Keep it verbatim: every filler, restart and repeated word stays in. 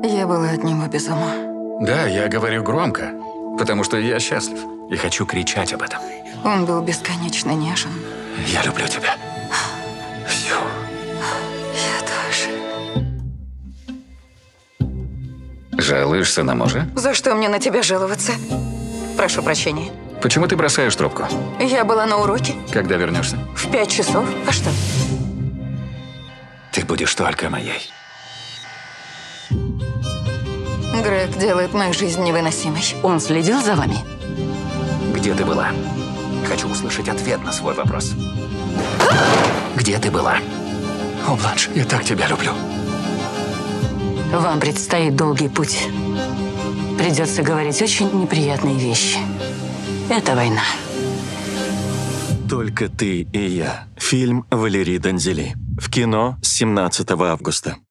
Я была от него без ума. Да, я говорю громко, потому что я счастлив и хочу кричать об этом. Он был бесконечно нежен. Я люблю тебя. Всю. Я тоже. Жалуешься на мужа? За что мне на тебя жаловаться? Прошу прощения. Почему ты бросаешь трубку? Я была на уроке. Когда вернешься? В пять часов. А что? Ты будешь только моей. Грег делает мою жизнь невыносимой. Он следил за вами? Где ты была? Хочу услышать ответ на свой вопрос. Где ты была? О, Бланш, я так тебя люблю. Вам предстоит долгий путь. Придется говорить очень неприятные вещи. Это война. «Только ты и я». Фильм Валерии Донзели. В кино с семнадцатого августа.